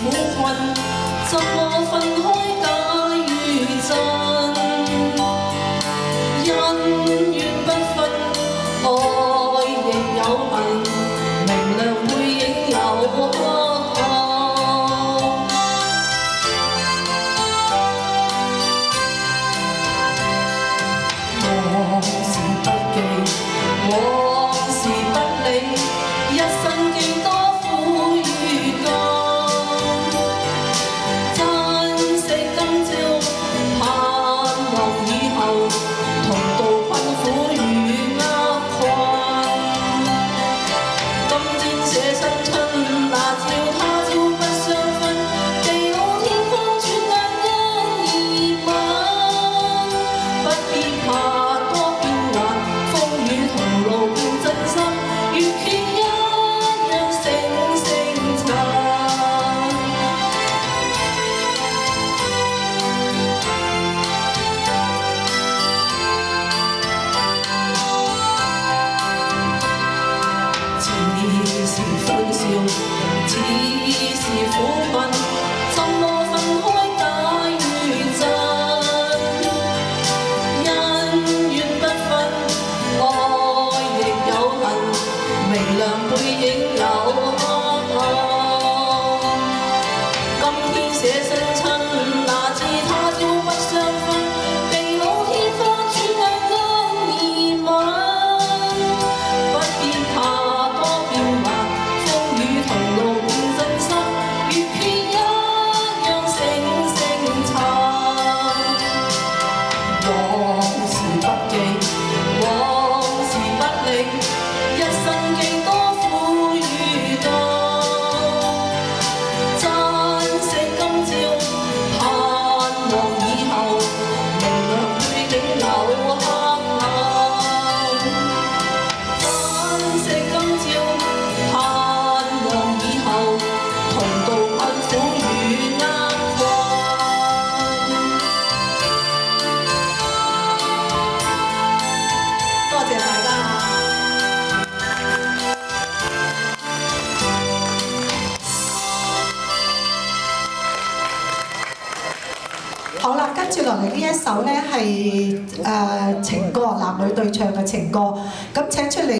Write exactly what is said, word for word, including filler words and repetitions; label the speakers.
Speaker 1: 苦困，怎麼分開假與真？恩怨不分，愛亦有恨，明亮背影有黑暗。往事不記，往事不理，一生幾多苦與甘。珍惜今朝，盼望以後，同渡困苦與厄困。今天這新春，那朝他朝不相分，地老天荒轉眼因而吻。不必怕多變幻，風雨同路變真心，越缺一樣聲聲殘。似是歡笑，似是苦困，怎麼分開假與真？恩怨不分，愛亦有恨，明亮背影有黑暗。今天寫新春，哪知他朝不相分，地老天荒轉眼因而吻。不必怕多變幻，風雨同路變真心，越缺一樣聲聲殘。往事不記，往事不理，一生幾多苦與甘。珍惜今朝，盼望以後，明亮背景有黑暗。珍惜今朝，盼望以後，同渡困苦與厄困。多謝大家。
Speaker 2: 好啦，跟住落嚟呢一首呢係誒情歌，男女對唱嘅情歌，咁請出嚟。